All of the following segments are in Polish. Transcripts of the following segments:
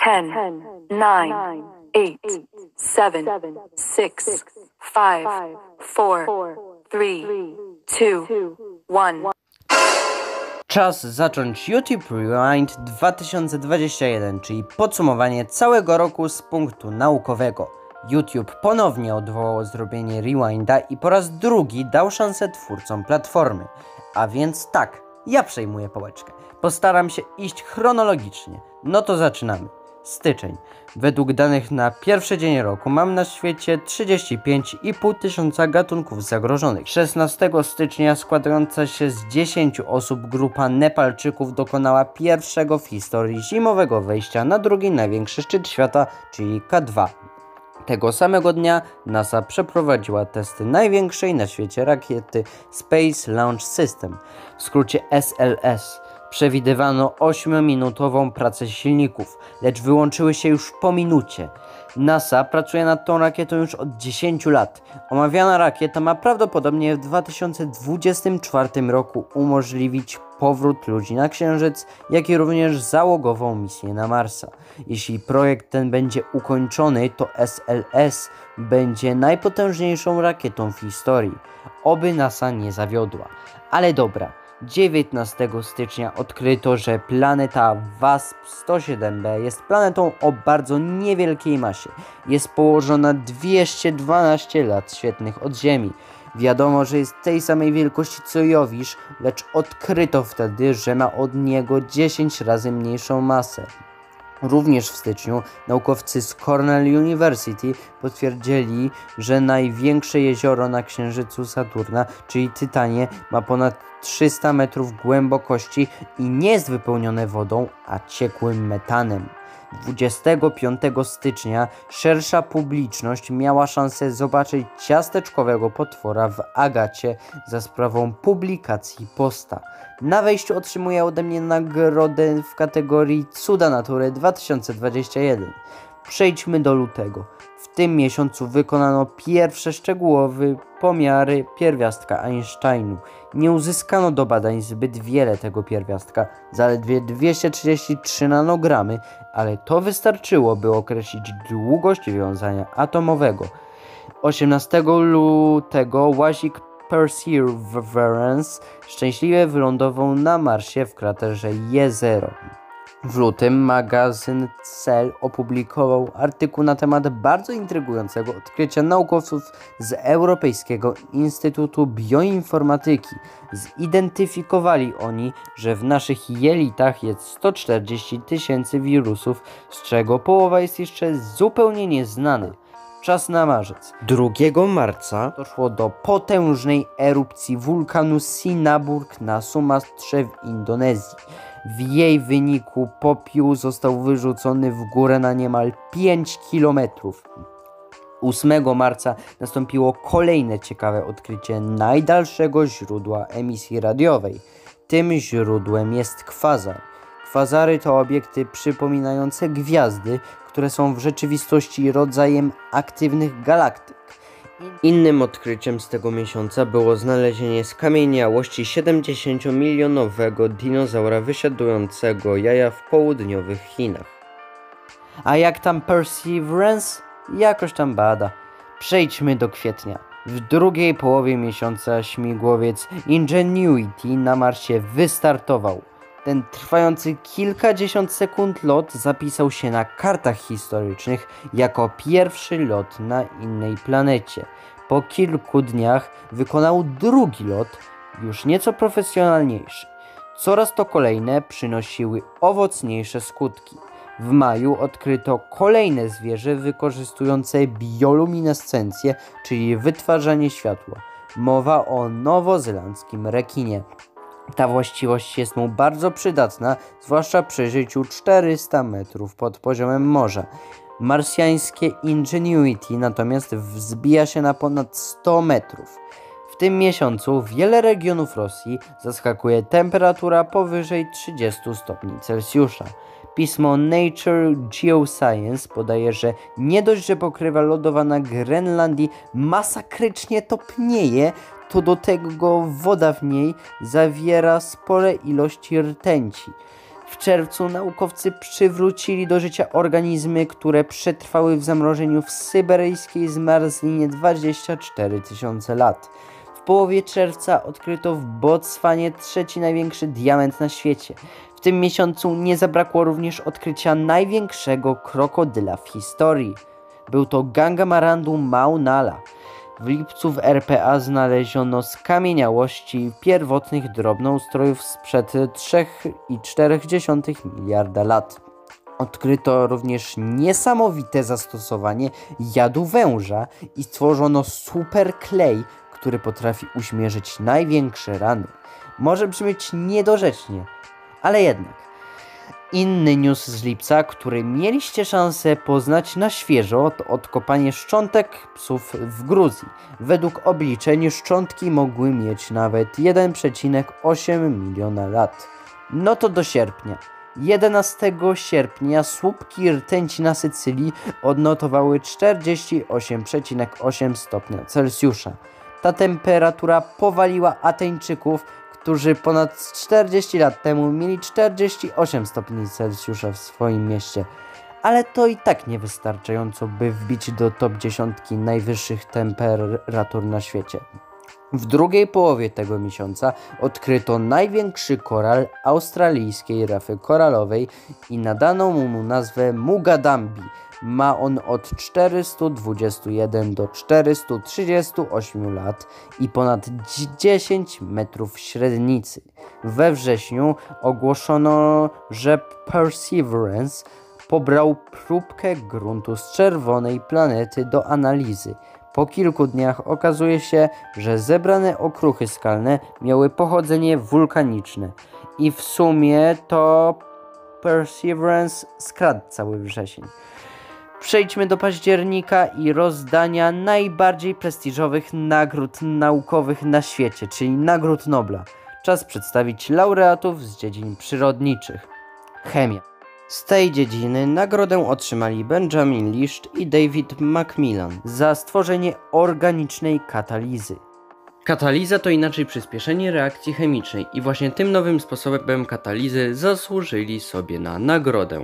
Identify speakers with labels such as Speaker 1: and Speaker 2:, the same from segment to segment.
Speaker 1: 10, 9, 8, 7, 6, 5, 4, 3, 2, 1.
Speaker 2: Czas zacząć YouTube Rewind 2021, czyli podsumowanie całego roku z punktu naukowego. YouTube ponownie odwołał zrobienie Rewinda i po raz drugi dał szansę twórcom platformy. A więc tak, ja przejmuję pałeczkę. Postaram się iść chronologicznie. No to zaczynamy. Styczeń. Według danych na pierwszy dzień roku mam na świecie 35,5 tysiąca gatunków zagrożonych. 16 stycznia składająca się z 10 osób grupa Nepalczyków dokonała pierwszego w historii zimowego wejścia na drugi największy szczyt świata, czyli K2. Tego samego dnia NASA przeprowadziła testy największej na świecie rakiety Space Launch System, w skrócie SLS. Przewidywano 8-minutową pracę silników, lecz wyłączyły się już po minucie. NASA pracuje nad tą rakietą już od 10 lat. Omawiana rakieta ma prawdopodobnie w 2024 roku umożliwić powrót ludzi na Księżyc, jak i również załogową misję na Marsa. Jeśli projekt ten będzie ukończony, to SLS będzie najpotężniejszą rakietą w historii. Oby NASA nie zawiodła. Ale dobra. 19 stycznia odkryto, że planeta WASP-107b jest planetą o bardzo niewielkiej masie. Jest położona 212 lat świetlnych od Ziemi. Wiadomo, że jest tej samej wielkości co Jowisz, lecz odkryto wtedy, że ma od niego 10 razy mniejszą masę. Również w styczniu naukowcy z Cornell University potwierdzili, że największe jezioro na Księżycu Saturna, czyli Tytanie, ma ponad 300 metrów głębokości i nie jest wypełnione wodą, a ciekłym metanem. 25 stycznia szersza publiczność miała szansę zobaczyć ciasteczkowego potwora w Agacie za sprawą publikacji posta. Na wejściu otrzymuje ode mnie nagrodę w kategorii Cuda Natury 2021. Przejdźmy do lutego. W tym miesiącu wykonano pierwsze szczegółowe pomiary pierwiastka Einsteinu. Nie uzyskano do badań zbyt wiele tego pierwiastka, zaledwie 233 nanogramy, ale to wystarczyło, by określić długość wiązania atomowego. 18 lutego łazik Perseverance szczęśliwie wylądował na Marsie w kraterze Jezero. W lutym magazyn Cell opublikował artykuł na temat bardzo intrygującego odkrycia naukowców z Europejskiego Instytutu Bioinformatyki. Zidentyfikowali oni, że w naszych jelitach jest 140 tysięcy wirusów, z czego połowa jest jeszcze zupełnie nieznana. Czas na marzec. 2 marca doszło do potężnej erupcji wulkanu Sinabung na Sumatrze w Indonezji. W jej wyniku popiół został wyrzucony w górę na niemal 5 km. 8 marca nastąpiło kolejne ciekawe odkrycie najdalszego źródła emisji radiowej. Tym źródłem jest kwazar. Kwazary to obiekty przypominające gwiazdy, które są w rzeczywistości rodzajem aktywnych galaktyk. Innym odkryciem z tego miesiąca było znalezienie skamieniałości 70-milionowego dinozaura wysiadującego jaja w południowych Chinach. A jak tam Perseverance? Jakoś tam bada. Przejdźmy do kwietnia. W drugiej połowie miesiąca śmigłowiec Ingenuity na Marsie wystartował. Ten trwający kilkadziesiąt sekund lot zapisał się na kartach historycznych jako pierwszy lot na innej planecie. Po kilku dniach wykonał drugi lot, już nieco profesjonalniejszy. Coraz to kolejne przynosiły owocniejsze skutki. W maju odkryto kolejne zwierzę wykorzystujące bioluminescencję, czyli wytwarzanie światła. Mowa o nowozelandzkim rekinie. Ta właściwość jest mu bardzo przydatna, zwłaszcza przy życiu 400 metrów pod poziomem morza. Marsjańskie Ingenuity natomiast wzbija się na ponad 100 metrów. W tym miesiącu wiele regionów Rosji zaskakuje temperatura powyżej 30 stopni Celsjusza. Pismo Nature Geoscience podaje, że nie dość, że pokrywa lodowa na Grenlandii masakrycznie topnieje, to do tego woda w niej zawiera spore ilości rtęci. W czerwcu naukowcy przywrócili do życia organizmy, które przetrwały w zamrożeniu w syberyjskiej zmarzlinie 24 000 lat. W połowie czerwca odkryto w Botswanie trzeci największy diament na świecie. W tym miesiącu nie zabrakło również odkrycia największego krokodyla w historii. Był to Gangamarandum maunala. W lipcu w RPA znaleziono skamieniałości pierwotnych drobnoustrojów sprzed 3,4 miliarda lat. Odkryto również niesamowite zastosowanie jadu węża i stworzono superklej, który potrafi uśmierzyć największe rany. Może brzmieć niedorzecznie, ale jednak. Inny news z lipca, który mieliście szansę poznać na świeżo, to odkopanie szczątek psów w Gruzji. Według obliczeń szczątki mogły mieć nawet 1,8 miliona lat. No to do sierpnia. 11 sierpnia słupki rtęci na Sycylii odnotowały 48,8 stopnia Celsjusza. Ta temperatura powaliła Ateńczyków, którzy ponad 40 lat temu mieli 48 stopni Celsjusza w swoim mieście. Ale to i tak niewystarczająco, by wbić do top 10 najwyższych temperatur na świecie. W drugiej połowie tego miesiąca odkryto największy koral australijskiej rafy koralowej i nadano mu nazwę Mugadambi. Ma on od 421 do 438 lat i ponad 10 metrów średnicy. We wrześniu ogłoszono, że Perseverance pobrał próbkę gruntu z czerwonej planety do analizy. Po kilku dniach okazuje się, że zebrane okruchy skalne miały pochodzenie wulkaniczne i w sumie to Perseverance skradł cały wrzesień. Przejdźmy do października i rozdania najbardziej prestiżowych nagród naukowych na świecie, czyli Nagród Nobla. Czas przedstawić laureatów z dziedzin przyrodniczych. Chemia. Z tej dziedziny nagrodę otrzymali Benjamin Liszt i David Macmillan za stworzenie organicznej katalizy. Kataliza to inaczej przyspieszenie reakcji chemicznej i właśnie tym nowym sposobem katalizy zasłużyli sobie na nagrodę.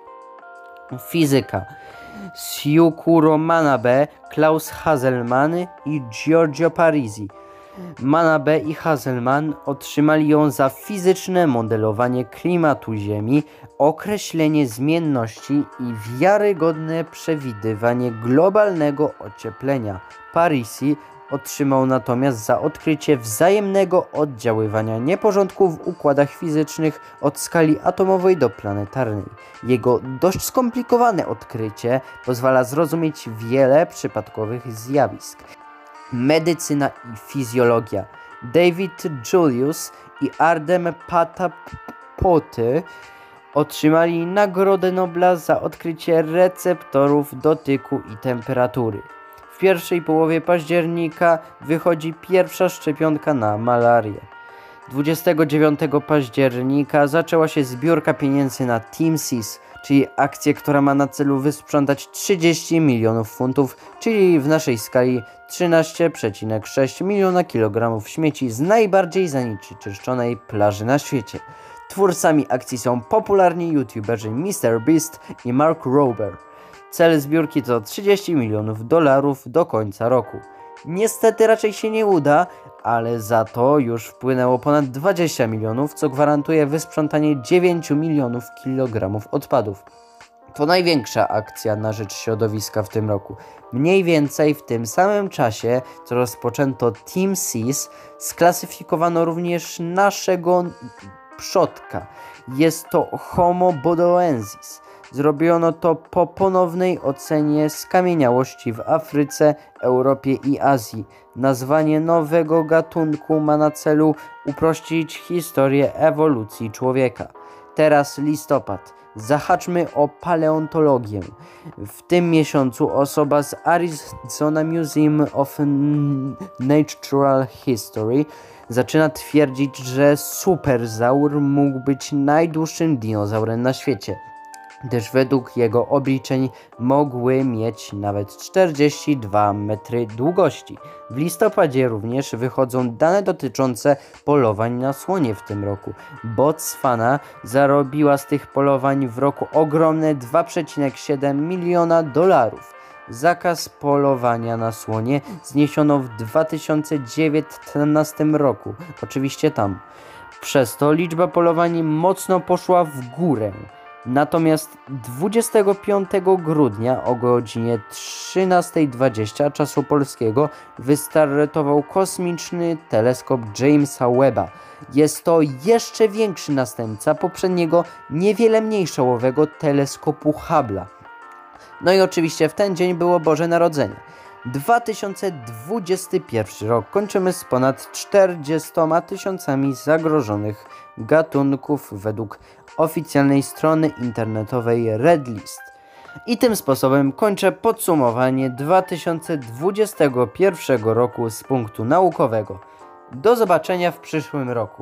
Speaker 2: Fizyka. Syukuro Manabe, Klaus Hasselmann i Giorgio Parisi. Manabe i Hasselmann otrzymali ją za fizyczne modelowanie klimatu Ziemi, określenie zmienności i wiarygodne przewidywanie globalnego ocieplenia. Parisi otrzymał natomiast za odkrycie wzajemnego oddziaływania nieporządków w układach fizycznych od skali atomowej do planetarnej. Jego dość skomplikowane odkrycie pozwala zrozumieć wiele przypadkowych zjawisk. Medycyna i fizjologia. David Julius i Ardem Patapoty otrzymali Nagrodę Nobla za odkrycie receptorów dotyku i temperatury. W pierwszej połowie października wychodzi pierwsza szczepionka na malarię. 29 października zaczęła się zbiórka pieniędzy na Team Seas, czyli akcję, która ma na celu wysprzątać 30 milionów funtów, czyli w naszej skali 13,6 miliona kilogramów śmieci z najbardziej zanieczyszczonej plaży na świecie. Twórcami akcji są popularni youtuberzy MrBeast i Mark Rober. Cel zbiórki to 30 milionów dolarów do końca roku. Niestety raczej się nie uda, ale za to już wpłynęło ponad 20 milionów, co gwarantuje wysprzątanie 9 milionów kilogramów odpadów. To największa akcja na rzecz środowiska w tym roku. Mniej więcej w tym samym czasie, co rozpoczęto Team Seas, sklasyfikowano również naszego przodka. Jest to Homo bodoensis. Zrobiono to po ponownej ocenie skamieniałości w Afryce, Europie i Azji. Nazwanie nowego gatunku ma na celu uprościć historię ewolucji człowieka. Teraz listopad. Zahaczmy o paleontologię. W tym miesiącu osoba z Arizona Museum of Natural History zaczyna twierdzić, że superzaur mógł być najdłuższym dinozaurem na świecie. gdyż według jego obliczeń mogły mieć nawet 42 metry długości. W listopadzie również wychodzą dane dotyczące polowań na słonie w tym roku. Botswana zarobiła z tych polowań w roku ogromne $2,7 miliona. Zakaz polowania na słonie zniesiono w 2019 roku, oczywiście tam. Przez to liczba polowań mocno poszła w górę. Natomiast 25 grudnia o godzinie 13:20 czasu polskiego wystartował kosmiczny teleskop Jamesa Webba. Jest to jeszcze większy następca poprzedniego, niewiele mniejszołowego teleskopu Hubble'a. No i oczywiście w ten dzień było Boże Narodzenie. 2021 rok kończymy z ponad 40 tysiącami zagrożonych gatunków według oficjalnej strony internetowej Red List. I tym sposobem kończę podsumowanie 2021 roku z punktu naukowego. Do zobaczenia w przyszłym roku.